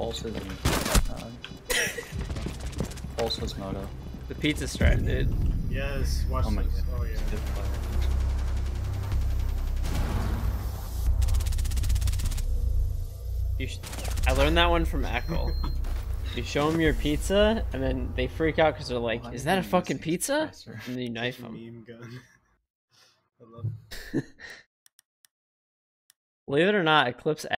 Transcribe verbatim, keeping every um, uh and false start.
Pulse's and uh, Pulse's moto. The pizza strat, dude. Yes, watch Oh my this. god. Oh yeah. Good player. You sh I learned that one from Echo. You show them your pizza, and then they freak out because they're like, Why "Is did that a you use fucking the pizza?" expressor? And then you knife Such a them. meme gun. I love it. Believe it or not, Eclipse